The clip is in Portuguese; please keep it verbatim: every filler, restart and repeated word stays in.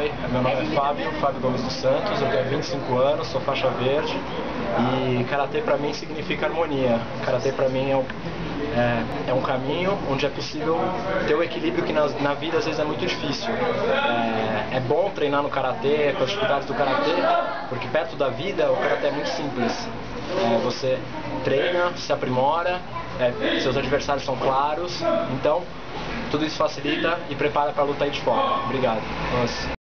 Oi, meu nome é Fábio, Fábio Gomes dos Santos, eu tenho vinte e cinco anos, sou faixa verde e Karatê pra mim significa harmonia. Karatê pra mim é um, é, é um caminho onde é possível ter o equilíbrio que na, na vida às vezes é muito difícil. É, é bom treinar no Karatê, com as dificuldades do Karatê, porque perto da vida o Karatê é muito simples. É, você treina, se aprimora, é, seus adversários são claros, então tudo isso facilita e prepara para a luta aí de fora. Obrigado. Nossa.